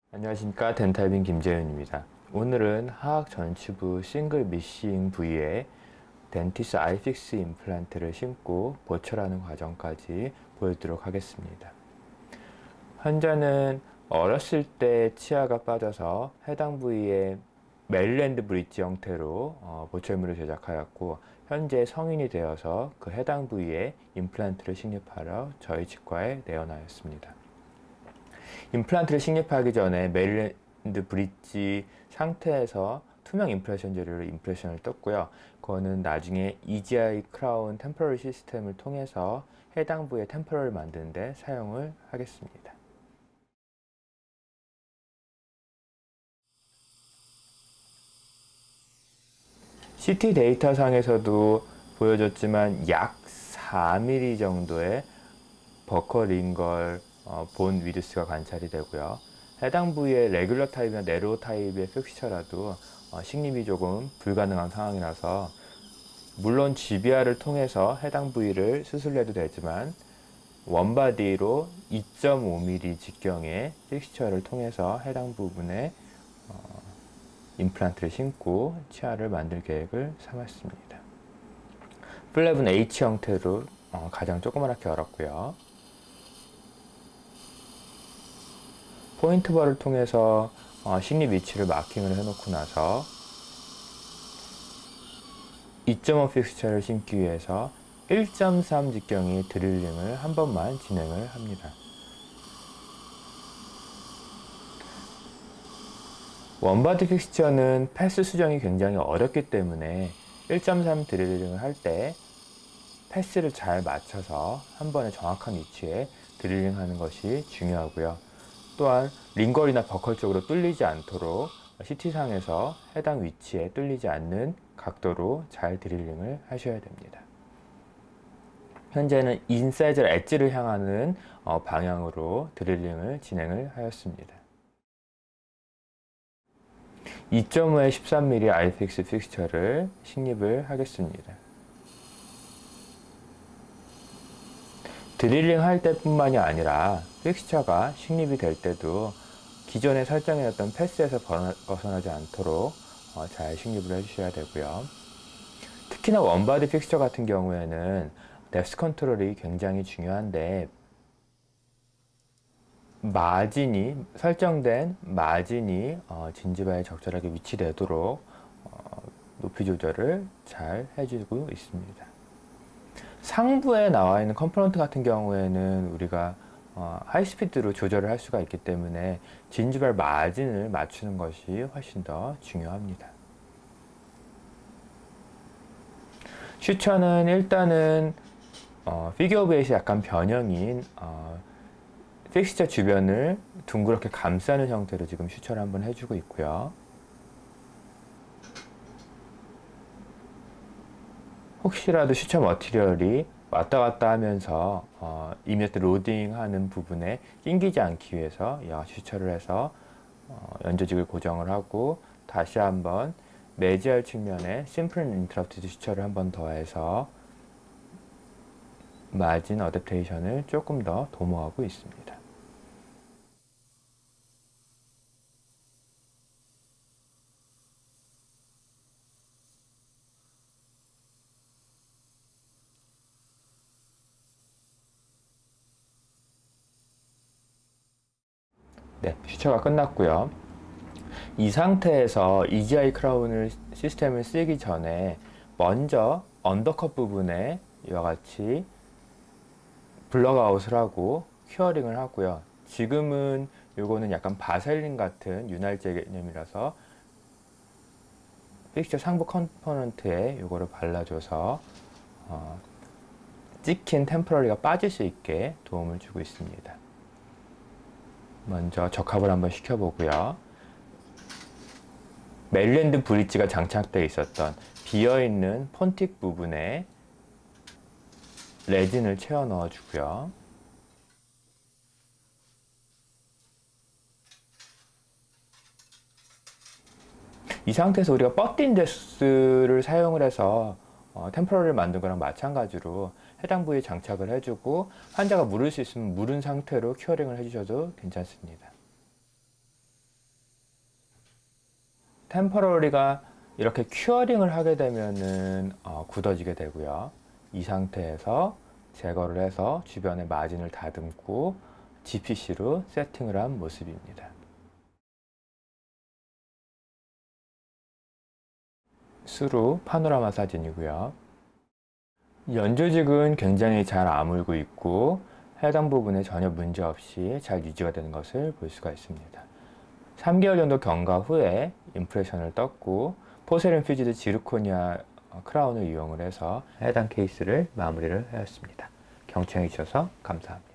안녕하십니까, 덴탈빈 김재윤입니다. 오늘은 하악 전치부 싱글 미싱 부위에 덴티스 I FIX 임플란트를 심고 보철하는 과정까지 보여드리도록 하겠습니다. 환자는 어렸을 때 치아가 빠져서 해당 부위에 메릴랜드 브릿지 형태로 보철물을 제작하였고, 현재 성인이 되어서 그 해당 부위에 임플란트를 식립하러 저희 치과에 내원하였습니다. 임플란트를 식립하기 전에 메릴랜드 브릿지 상태에서 투명 임프레션 재료로 임프레션을 떴고요. 그거는 나중에 EZI 크라운 템포럴 시스템을 통해서 해당 부위의 템포럴을 만드는데 사용을 하겠습니다. CT 데이터 상에서도 보여줬지만 약 4mm 정도의 버커링걸 본 위드스가 관찰이 되고요. 해당 부위의 레귤러 타입이나 네로 타입의 픽스처라도 식립이 조금 불가능한 상황이라서, 물론 GBR을 통해서 해당 부위를 수술해도 되지만 원바디로 2.5mm 직경의 픽스처를 통해서 해당 부분에 임플란트를 심고 치아를 만들 계획을 삼았습니다. 플랩은 H 형태로 가장 조그맣게 열었고요. 포인트벌을 통해서 식립 위치를 마킹을 해놓고 나서 2.5 픽스처를 심기 위해서 1.3 직경의 드릴링을 한 번만 진행을 합니다. 원바디 픽스처는 패스 수정이 굉장히 어렵기 때문에 1.3 드릴링을 할 때 패스를 잘 맞춰서 한 번에 정확한 위치에 드릴링 하는 것이 중요하고요. 또한 링걸이나 버컬 쪽으로 뚫리지 않도록 CT상에서 해당 위치에 뚫리지 않는 각도로 잘 드릴링을 하셔야 됩니다. 현재는 인사이즈 엣지를 향하는 방향으로 드릴링을 진행을 하였습니다. 2.5에 13mm I FIX 픽스처를 식립을 하겠습니다. 드릴링 할 때뿐만이 아니라 픽스처가 식립이 될 때도 기존에 설정해놨던 패스에서 벗어나지 않도록 잘 식립을 해주셔야 되고요. 특히나 원바디 픽스처 같은 경우에는 뎁스 컨트롤이 굉장히 중요한데, 설정된 마진이 진지바에 적절하게 위치되도록 높이 조절을 잘 해주고 있습니다. 상부에 나와 있는 컴포넌트 같은 경우에는 우리가 하이스피드로 조절을 할 수가 있기 때문에 진지발 마진을 맞추는 것이 훨씬 더 중요합니다. 슈처는 일단은 피겨 오브 에잇이 약간 변형인 픽스처 주변을 둥그렇게 감싸는 형태로 지금 슈처를 한번 해주고 있고요. 혹시라도 슈처 머티리얼이 왔다 갔다 하면서 이미트 로딩 하는 부분에 낑기지 않기 위해서 슈처를 해서 연조직을 고정을 하고, 다시 한번 매지얼 측면에 심플 인터럽티드 슈처를 한번 더해서 마진 어댑테이션을 조금 더 도모하고 있습니다. 네, 슈처가 끝났고요. 이 상태에서 EZI 크라운을 시스템을 쓰기 전에 먼저 언더컷 부분에 이와 같이 블럭아웃을 하고 큐어링을 하고요. 지금은 요거는 약간 바셀린 같은 윤활제 개념이라서 픽처 상부 컴포넌트에 요거를 발라줘서 찍힌 템포러리가 빠질 수 있게 도움을 주고 있습니다. 먼저 적합을 한번 시켜보고요. 메릴랜드 브릿지가 장착되어 있었던 비어있는 폰틱 부분에 레진을 채워 넣어주고요. 이 상태에서 우리가 버틴데스를 사용을 해서 템포럴을 만든 거랑 마찬가지로 해당 부위에 장착을 해주고, 환자가 물을 수 있으면 물은 상태로 큐어링을 해주셔도 괜찮습니다. 템퍼러리가 이렇게 큐어링을 하게 되면은 굳어지게 되고요. 이 상태에서 제거를 해서 주변에 마진을 다듬고 GPC로 세팅을 한 모습입니다. 수루 파노라마 사진이고요. 연조직은 굉장히 잘 아물고 있고 해당 부분에 전혀 문제 없이 잘 유지가 되는 것을 볼 수가 있습니다. 3개월 정도 경과 후에 임프레션을 떴고 포세린 퓨지드 지르코니아 크라운을 이용을 해서 해당 케이스를 마무리를 하였습니다. 경청해 주셔서 감사합니다.